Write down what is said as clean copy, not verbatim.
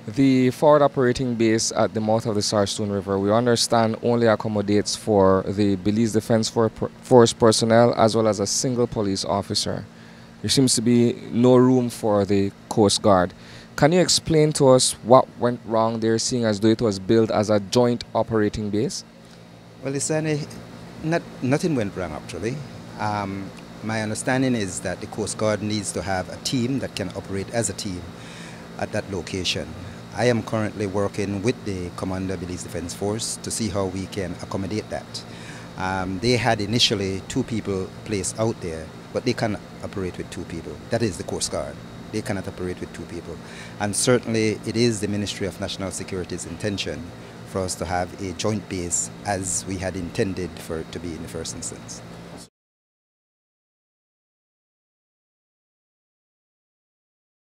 The forward operating base at the mouth of the Sarstoon River, we understand, only accommodates for the Belize Defense Force personnel as well as a single police officer. There seems to be no room for the Coast Guard. Can you explain to us what went wrong there, seeing as though it was built as a joint operating base? Well, nothing went wrong actually. My understanding is that the Coast Guard needs to have a team that can operate as a team at that location. I am currently working with the Commander Belize Defense Force to see how we can accommodate that. They had initially 2 people placed out there, but they cannot operate with 2 people. That is the Coast Guard. They cannot operate with 2 people. And certainly it is the Ministry of National Security's intention for us to have a joint base as we had intended for it to be in the first instance.